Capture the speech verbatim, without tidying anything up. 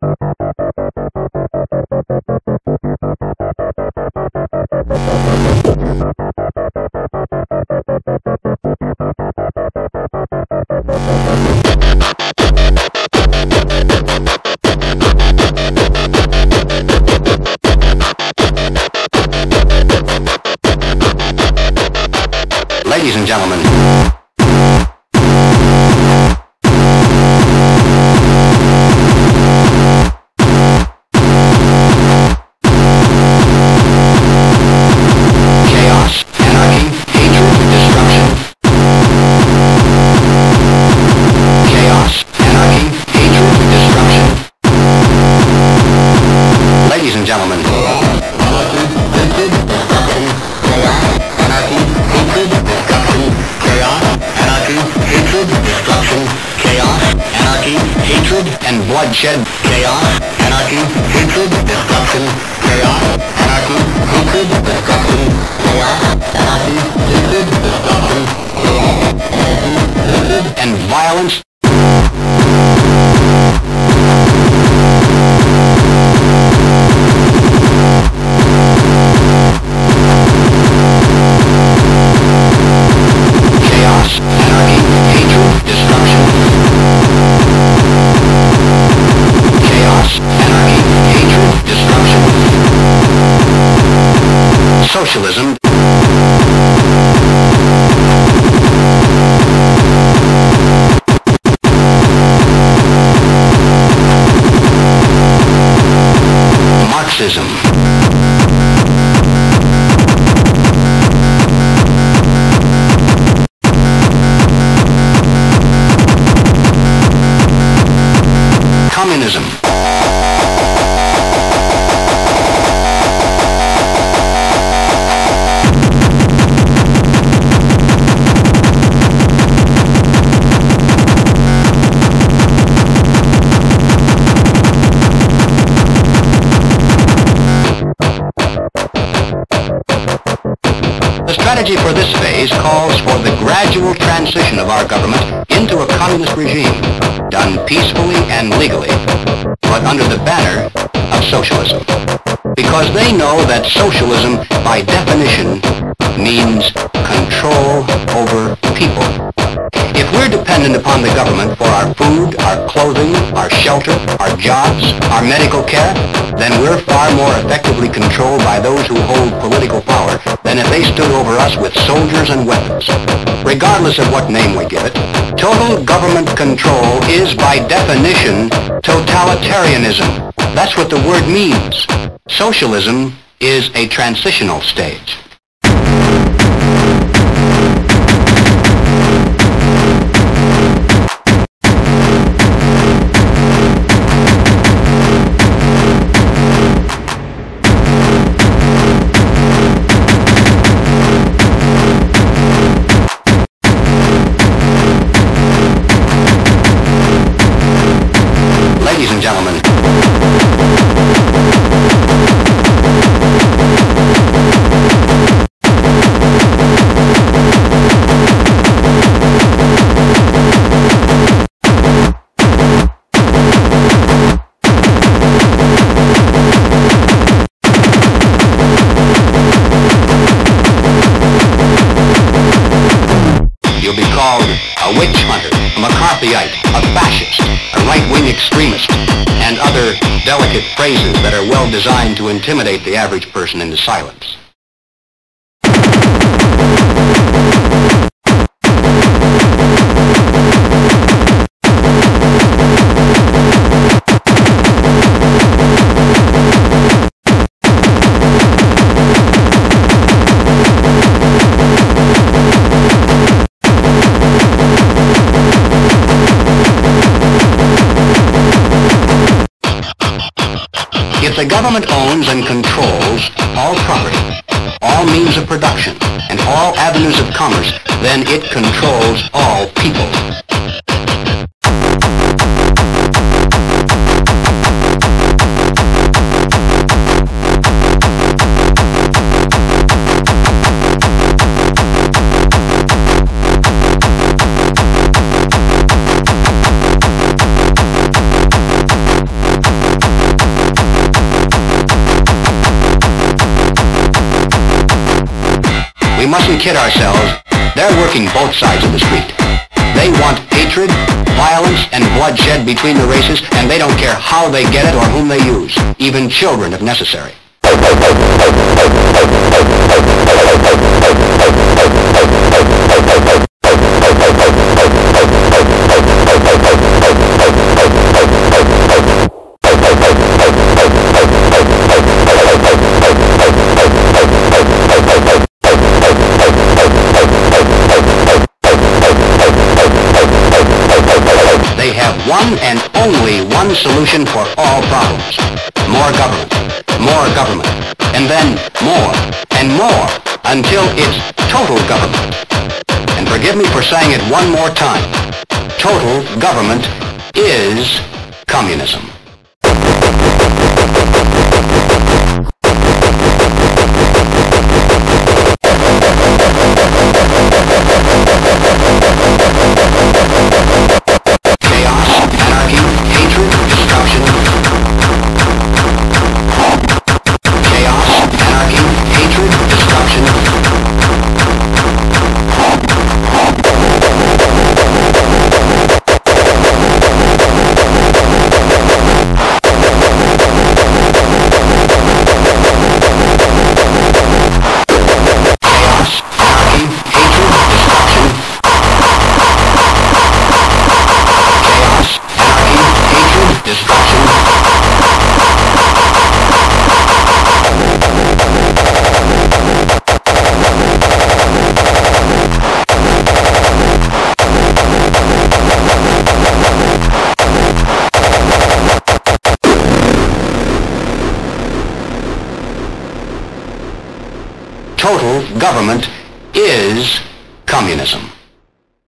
Ladies and gentlemen, chaos, anarchy, hatred, destruction. Chaos, anarchy, hatred, destruction. Ladies and gentlemen, hatred and bloodshed, chaos, anarchy, hatred, destruction, chaos, anarchy, hatred, destruction, chaos, anarchy, hatred, destruction, chaos, anarchy, hatred, and violence. Chaos, anarchy, hatred, destruction. Anarchy, hatred, destruction. Socialism. Marxism. Communism. The strategy for this phase calls for the gradual transition of our government into a communist regime, done peacefully and legally, but under the banner of socialism. Because they know that socialism, by definition, means control over people. If we're dependent upon the government for our food, our clothing, our shelter, our jobs, our medical care, then we're far more effectively controlled by those who hold political power than if they stood over us with soldiers and weapons. Regardless of what name we give it, total government control is by definition totalitarianism. That's what the word means. Socialism is a transitional stage. Ladies and gentlemen, you'll be called a witch hunter, a McCarthyite, a fascist, a right-wing extremist, and other delicate phrases that are well designed to intimidate the average person into silence. If the government owns and controls all property, all means of production, and all avenues of commerce, then it controls all people. mustn't kid ourselves. They're working both sides of the street. They want hatred, violence, and bloodshed between the races, and they don't care how they get it or whom they use, even children if necessary. They have one and only one solution for all problems. More government, more government, and then more and more until it's total government. And forgive me for saying it one more time. Total government is communism. Total government is communism.